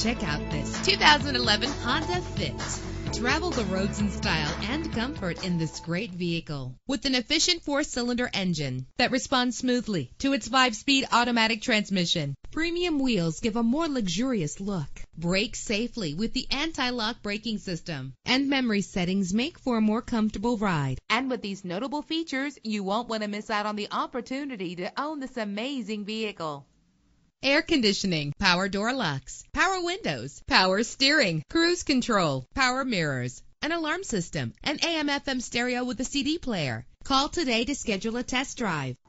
Check out this 2011 Honda Fit. Travel the roads in style and comfort in this great vehicle with an efficient 4-cylinder engine that responds smoothly to its 5-speed automatic transmission. Premium wheels give a more luxurious look. Brake safely with the anti-lock braking system. And memory settings make for a more comfortable ride. And with these notable features, you won't want to miss out on the opportunity to own this amazing vehicle. Air conditioning, power door locks, power windows, power steering, cruise control, power mirrors, an alarm system, an AM/FM stereo with a CD player. Call today to schedule a test drive.